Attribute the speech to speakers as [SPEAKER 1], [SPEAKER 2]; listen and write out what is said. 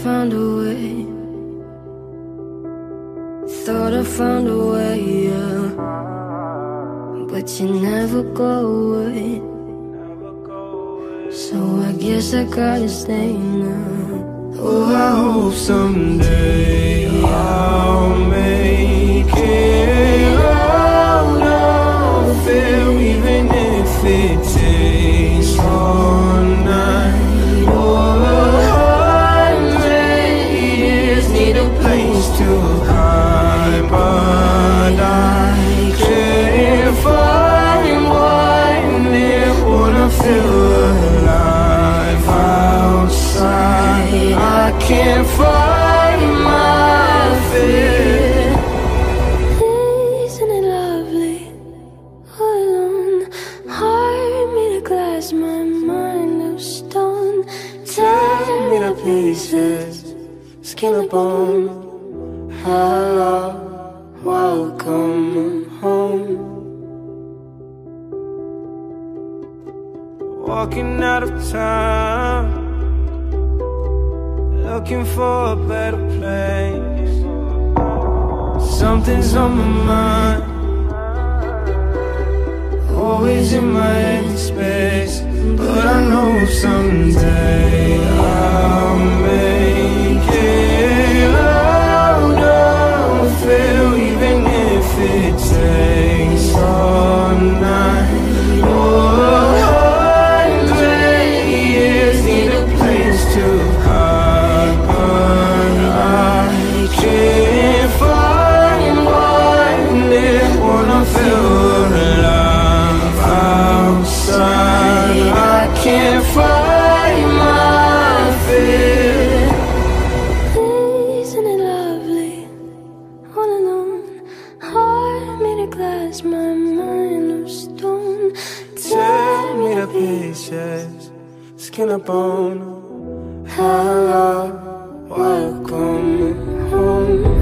[SPEAKER 1] found a way. Thought I found a way, yeah. But you never go away. So I guess I gotta stay now. Oh, I hope someday I'll make it out of it, even if it takes all night or 100 years. Need a place to hide, but I can't find one there. Wanna feel alive outside. I can't find my fear. Isn't it lovely? All alone, heart made of glass, my mind of stone. Tear me to pieces, skin and bone. Hello, welcome home. Walking out of town, looking for a better place. Something's on my mind, always in my head space. But I know someday I'll make it out of it, even if it takes all night or 100 years. Need a place to hide, but I can't find one there. Wanna feel alive outside. I can't find my fear. Isn't it lovely? All alone, heart made of glass, my mind of stone. Tear me to pieces, skin and bone. Hello, welcome home.